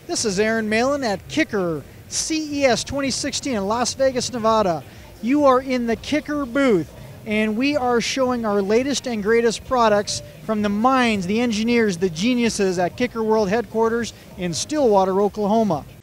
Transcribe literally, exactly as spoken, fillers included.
This is Aaron Malin at Kicker C E S twenty sixteen in Las Vegas, Nevada. You are in the Kicker booth, and we are showing our latest and greatest products from the minds, the engineers, the geniuses at Kicker World headquarters in Stillwater, Oklahoma.